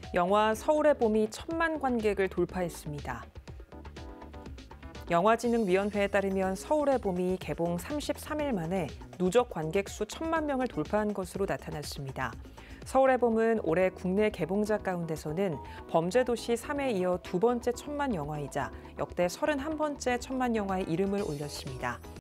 영화 서울의 봄이 1,000만 관객을 돌파했습니다. 영화진흥위원회에 따르면 서울의 봄이 개봉 33일 만에 누적 관객 수 1,000만 명을 돌파한 것으로 나타났습니다. 서울의 봄은 올해 국내 개봉작 가운데서는 범죄도시 3에 이어 두 번째 1,000만 영화이자 역대 31번째 1,000만 영화에 이름을 올렸습니다.